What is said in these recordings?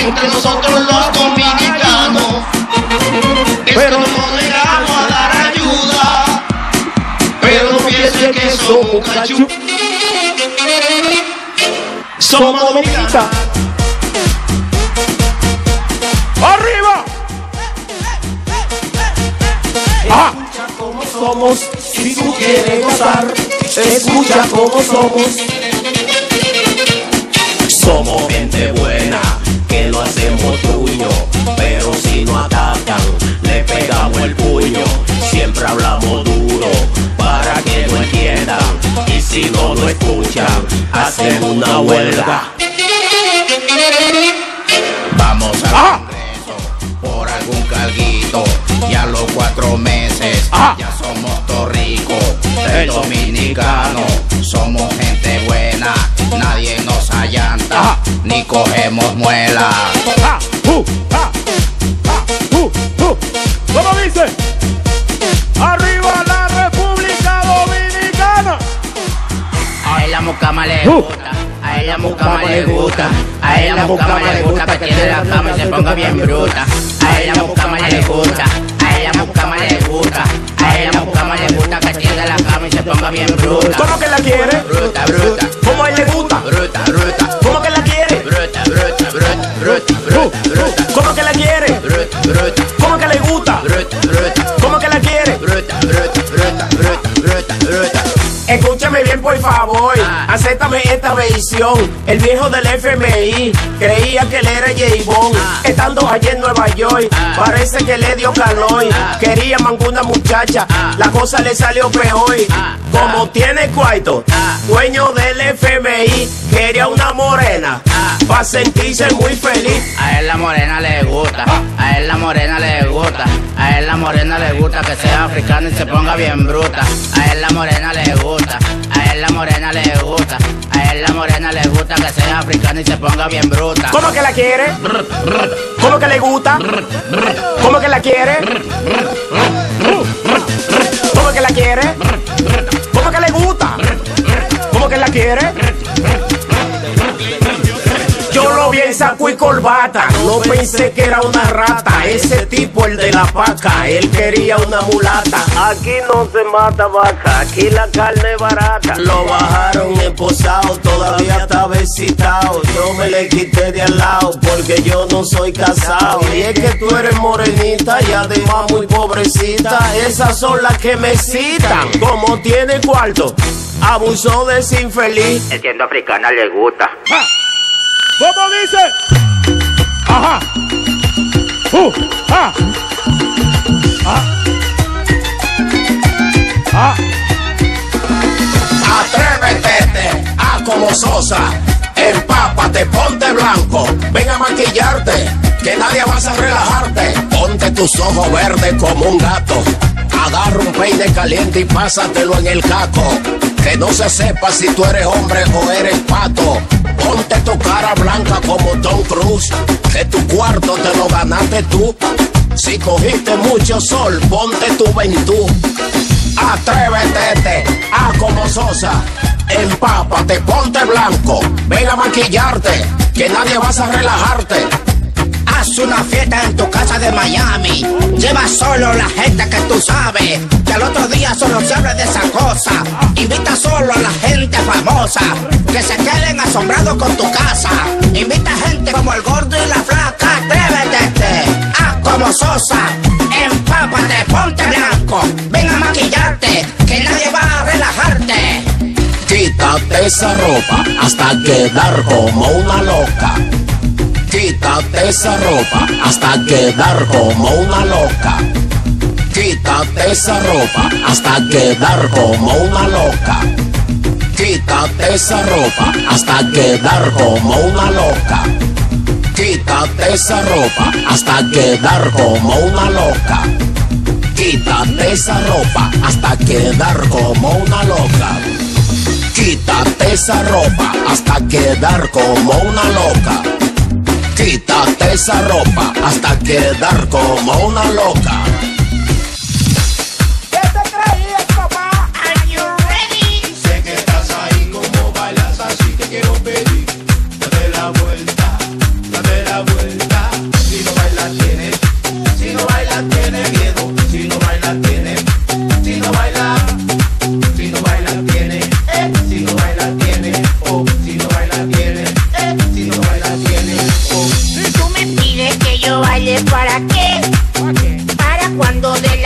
entre nosotros los dominicanos. Pero no negamos a dar ayuda, pero no piensen que somos cachú. Somos dominicanos. ¡Arriba! Escucha cómo somos, si tú quieres gozar. Escucha cómo somos. Somos gente buena, que lo hacemos tuyo, pero si no atacan, le pegamos el puño. Siempre hablamos duro, para que no entiendan, y si no lo escuchan, hacen una huelga. Vamos al Congreso por algún carguito, y a los 4 meses ya somos todos ricos. El dominicano somos gente buena, nadie nos allanta, ni cogemos muela. ¿Cómo dice? ¡Arriba la República Dominicana! A él la mucama le gusta, a él la mucama le gusta, a él la mucama le gusta que tiene la cama y se ponga bien bruta. A él la mucama le gusta, a él la mucama le gusta, a él la mucama le gusta que tiene la cama y se ponga bien bruta. ¿Cómo que la quiere? Bruta, bruta. ¿Cómo a él le gusta? Bruta, bruta. ¿Cómo que la quiere? Bruta, bruta, bruta, bruta, bruta, bruta. ¿Cómo que la quiere? Bruta, bruta. ¿Cómo que le gusta? Bruta, bruta. ¿Cómo que la quiere? Bruta, bruta, bruta, bruta, bruta, bruta. Escúchame bien, por favor. Acéptame esta versión. El viejo del FMI creía que él era J-Bone. Estando allá en Nueva York, parece que le dio calor. Quería mangar una muchacha, la cosa le salió peor. Como tiene cuarto, dueño del FMI, quería una morena para sentirse muy feliz. A él la morena le gusta, a él la morena le gusta, a él la morena le gusta que sea africana y se ponga bien bruta. A él la morena le gusta, a él la morena le gusta, a él la morena le gusta que sea africana y se ponga bien bruta. ¿Cómo que la quiere? ¿Cómo que le gusta? ¿Cómo que la quiere? ¿Cómo que la quiere? ¿Cómo que le gusta? ¿Cómo que la quiere? Yo lo vi en saco y corbata, no pensé que era una rata. Ese tipo, el de la paca, él quería una mulata. Aquí no se mata vaca, aquí la carne es barata. Lo bajaron esposado, todavía estaba excitado. Yo me le quité de al lado porque yo no soy casado. Y es que tú eres morenita y además muy pobrecita. Esas son las que me excitan. Como tiene cuarto, abusó de ese infeliz. El siendo africana le gusta. ¿Cómo dice? Ajá. Atrévete a como Sosa, empápate, ponte blanco, ven a maquillarte, que nadie vas a relajarte. Ponte tus ojos verdes como un gato, agarra un peine caliente y pásatelo en el caco. Que no se sepa si tú eres hombre o eres pato. Ponte tu cara blanca como Tom Cruise, que tu cuarto te lo ganaste tú. Si cogiste mucho sol, ponte tu ventú. Atrévete a como Sosa, empápate, ponte blanco, ven a maquillarte, que nadie vas a relajarte. Haz una fiesta en tu casa de Miami, lleva solo la gente que tú sabes, que al otro día solo se habla de esa cosa. Invita solo a la gente famosa, que se queden asombrados con tu casa. Invita gente como el gordo y la flaca. Atrévete a como Sosa, empápate, ponte blanco, ven a maquillarte, que nadie va a relajarte. Quítate esa ropa hasta quedar como una loca. Quítate esa ropa hasta quedar como una loca. Quítate esa ropa hasta quedar como una loca. Quítate esa ropa hasta quedar como una loca. Quítate esa ropa hasta quedar como una loca. Quítate esa ropa hasta quedar como una loca. Quítate esa ropa hasta quedar como una loca. Quítate esa ropa hasta quedar como una loca. ¿Qué te creías, papá? Are you ready? Sé que estás ahí, como bailas así te quiero pedir. Dame la vuelta, dame la vuelta.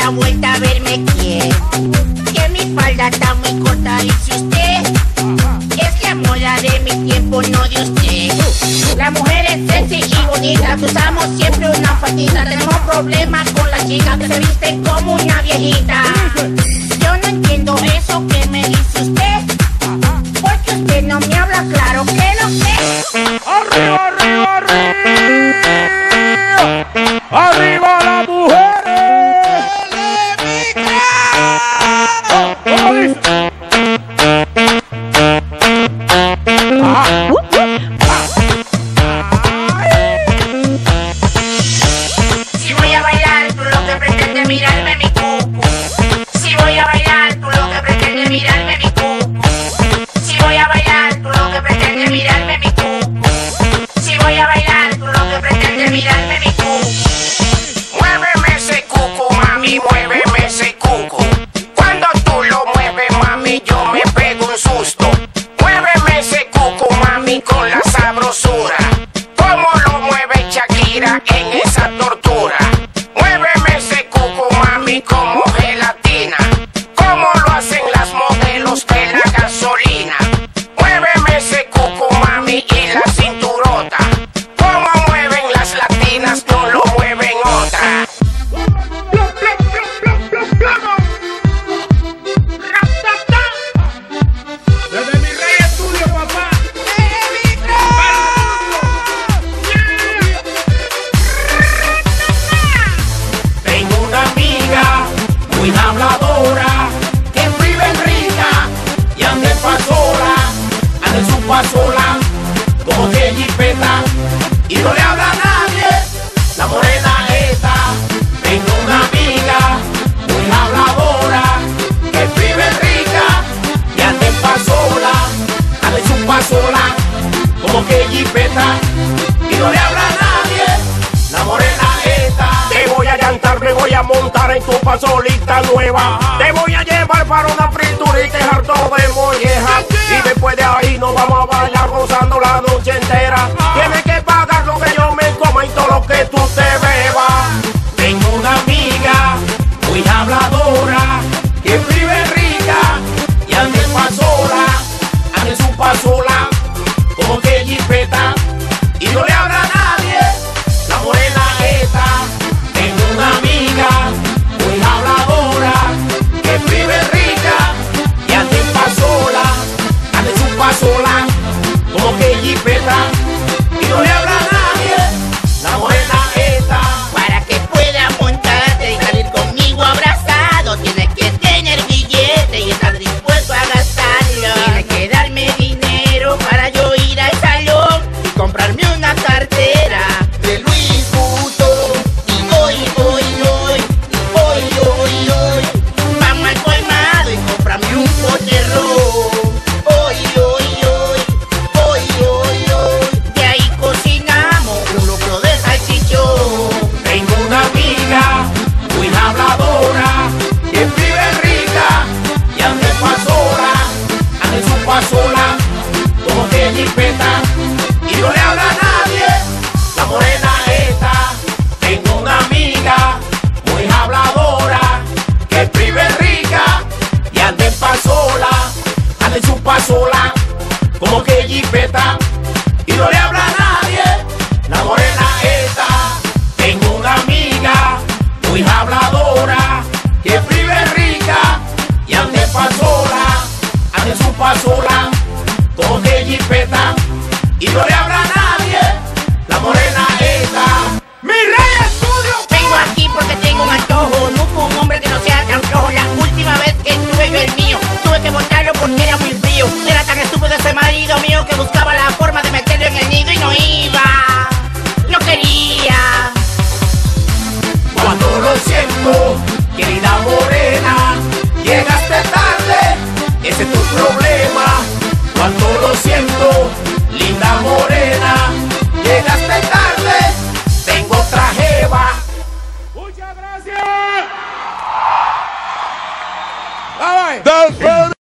la vuelta a verme quién. Que mi falda está muy corta, dice usted. Es la moda de mi tiempo, no de usted. Las mujeres sexy y bonitas usamos siempre una faldita. Tenemos problemas con las chicas que se visten como una viejita. Yo no entiendo eso que me dice usted, porque usted no me habla claro que lo sé. ¡Arriba, arriba, arriba! ¡Arriba las mujeres! ¿Cómo dice? Si voy a bailar, tú lo que pretendes mirarme mi cuco. Si voy a bailar, tú lo que pretendes mirarme mi cuco. Si voy a bailar, tú lo que pretendes mirarme mi cuco. Si voy a bailar, tú lo que pretendes mirarme mi cuco. Muéveme ese cuco, mami, muéveme ese cuco. Cuando tú lo mueves, mami, yo me pego un susto. Muéveme ese cuco, mami, con la sabrosura. Como lo mueve Shakira en esa tortura. Muéveme ese cuco, mami, como gelatina. Como lo hacen las modelos de la gasolina. Muéveme ese cuco, mami, y la cinturota. Como mueven las latinas, no lo mueven otras. Desde mi Rey Estudio, papá. Tengo una amiga muy habladora que vive en rica y anda en pasola, anda en su pasola como que jipeta y no le habla a nadie, la morena esta. Tengo una amiga muy habladora que vive en rica y anda en pasola, anda en su pasola como que jipeta y no le habla a nadie, la morena esta. Te voy a llantar, me voy a montar en tu pasolita nueva. Te voy a llevar para una friturita y harto de molleja. Y después de ahí nos vamos a bailar gozando la noche entera. Tienes que pagar lo que yo me coma y todo lo que tú te bebas. Tengo una amiga muy habladora que vive rica y anda en pasola, anda en su pasola como que jipeta y no le habla a nadie, la morena esta. Tengo una amiga muy habladora que vive rica y anda en pasola, anda en su pasola como que jipeta y no le habla a nadie, la morena esta. Para que pueda montarte y salir conmigo abrazado, tienes que tener billete y estar dispuesto a gastarlo. Tienes que darme dinero para yo ir al salón y comprarme una cartera de Louis Vuitton. Y hoy, vamos al colmado y cómprame un poterrón. De ahí cocinamos un locro de salchichón. Tengo una amiga muy habladora que vive rica y anda en pasola, anda en su pasola como que jipeta y no le habla a nadie, la morena esta. Tengo una amiga muy habladora que vive rica y anda en pasola, anda en su pasola como que jipeta y no le habla a nadie, la morena esta. Tengo una amiga muy habladora que vive rica y anda en pasola, anda en su pasola como que jipeta y no le habla a nadie, la morena esta. ¡Mi Rey Estudio! Vengo aquí porque tengo un antojo, nunca un hombre que no sea tan flojo. La última vez que tuve yo el mío, tuve que botarlo porque era muy frío. Era tan estúpido ese marido mío que buscaba la forma de meterlo en el nido y no iba, no quería. Cuando lo siento, querida morena, llegaste tarde, ese es tu problema. Cuando lo siento, linda morena, llegaste tarde, tengo otra jeva. ¡Muchas gracias! ¡Bye, bye!